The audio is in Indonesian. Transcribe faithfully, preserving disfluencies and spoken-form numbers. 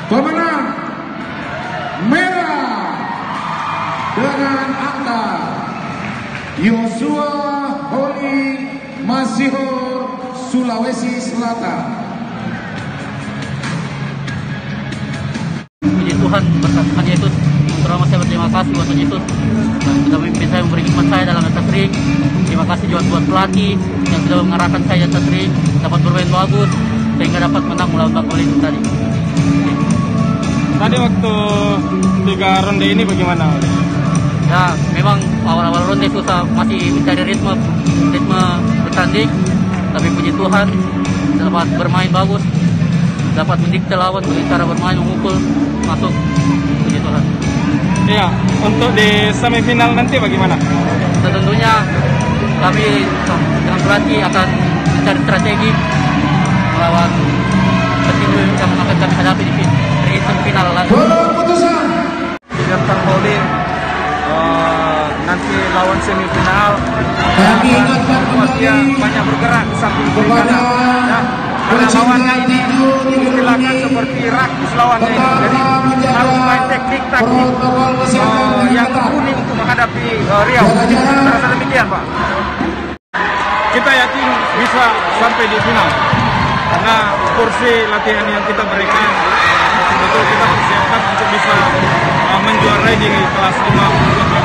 Pemenang merah dengan angka Yosua Holi Masihor, Sulawesi Selatan. Puji Tuhan, berkat Tuhan Yesus, terutama saya berterima kasih buat Tuhan Yesus yang sudah memimpin saya, memberi hikmat saya dalam atas ring. Terima kasih juga buat pelatih yang sudah mengarahkan saya di atas ring, dapat bermain bagus sehingga dapat menang melawan Bang Olin tadi. Tadi waktu tiga ronde ini bagaimana? Ya, memang awal-awal ronde susah, masih mencari ritme ritme bertanding, tapi puji Tuhan dapat bermain bagus, dapat mendikte lawan dengan cara bermain, memukul, masuk. Puji Tuhan. Iya, untuk di semifinal nanti bagaimana? Tentunya kami dengan pelatih akan mencari strategi melawan petim yang akan kami hadapi di semifinal nanti. Keputusan Bang Olin uh, nanti lawan semifinal kami ingatkan dia kembali banyak bergerak di samping kiri kepada kanan ya, karena lawannya ini istilahnya seperti rakis lawannya ini, jadi harus main teknik taktik uh, yang mumpuni untuk menghadapi uh, Riau. Rasa demikian Pak. Kita yakin bisa sampai di final karena porsi latihan yang kita berikan betul-betul kita persiapkan untuk bisa uh, menjuarai di kelas lima puluh